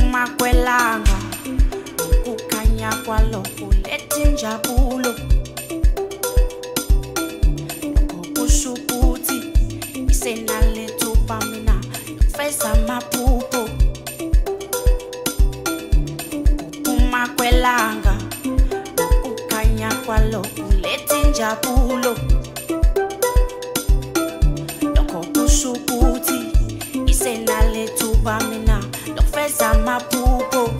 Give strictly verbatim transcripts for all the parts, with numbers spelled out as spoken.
Kuphuma kwelanga kukhanya kwalo kuletha injabulo kusho ukuthi isenalethuba mina feza amaphupho kuphuma kwelanga kukhanya kwalo kuletha injabulo kusho ukuthi isenalethuba mina feza amaphupho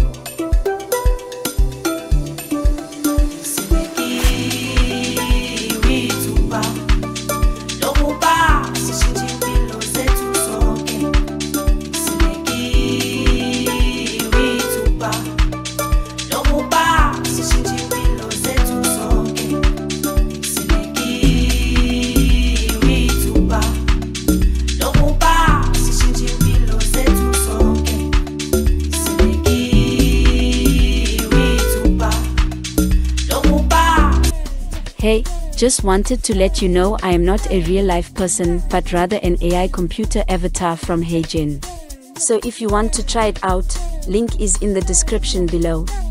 Hey, just wanted to let you know I am not a real-life person, but rather an A I computer avatar from HeyGen. So if you want to try it out, link is in the description below.